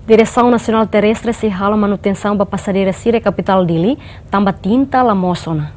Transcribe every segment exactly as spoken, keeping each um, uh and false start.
Direção Nacional Terrestre se rala manutenção da passadeira Sira capital Dili, também tinta la Moçona.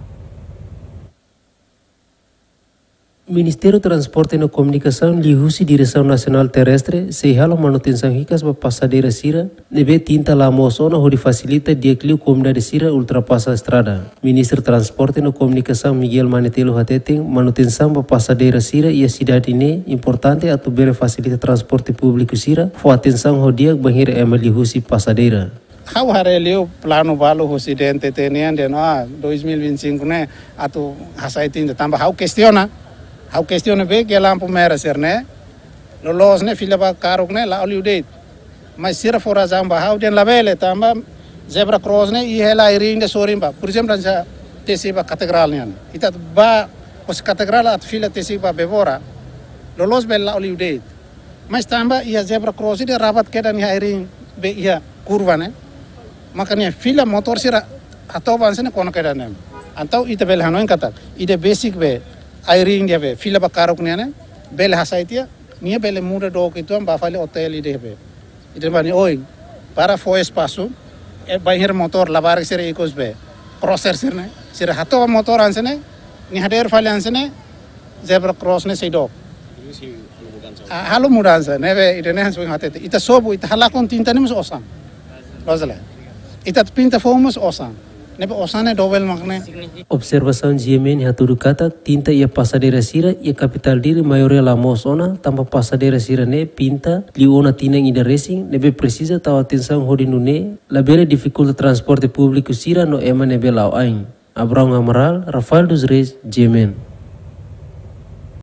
Ministério do Transporte e Comunicação lihusi Direção Nacional Terrestre se rala manutenção ricas para passadeira Sira, nebe tinta la Moçona onde facilita dia que a comunidade Sira ultrapassa a estrada. Ministro do Transporte e Comunicação Miguel Manetelo Hateteng manutenção para passadeira Sira e a cidade ne importante a tuber facilita transporte público Sira, for atenção ao dia banheir ema lihusi passadeira. How harelio plano balo residente tenian de no dois mil e vinte e cinco né atu hasaitin tambah how questiona how questiona be que lampu merah ser né lolos né filha ba karuk né la oliudet mas sira fora zamba how den labele tamba zebra cross né e ela iring de sorimba por exemplo já tesiba catedral né ita ba os catedral at filha tesiba bevora lolos be la oliudet mas tamba ia zebra cross de rabat kedan ia iring be ia curva né makanya filha motor sira atau bansene kono kedan né antau ita bel hanoin kata ide basic be airing dia be fila bakarok ne ne bele hasaitia nia bele muda do itu am bafale hotel ide be ide bani oi para fo espaço e baihir motor labar sire ikos be crosser sirne sire hato motor ansene ni hader fale ansene zebra cross ne seido halo mudanza ne be ide ne hanso hatete ita sobu ita halakon tinta ne mus osam lozala ita pinta fomos osam Observação de Yemen haturu kata tinta ia passadeira Sira ia capital diri maioria la Moçona tambah passadeira Sira ne pinta liona tinang ida racing nebe precisa tahu atenção hodinu ne labere dificulta transporte público Sira no ema nebe lau ain. Abraham Amaral, Rafael dos Reis, Yemen.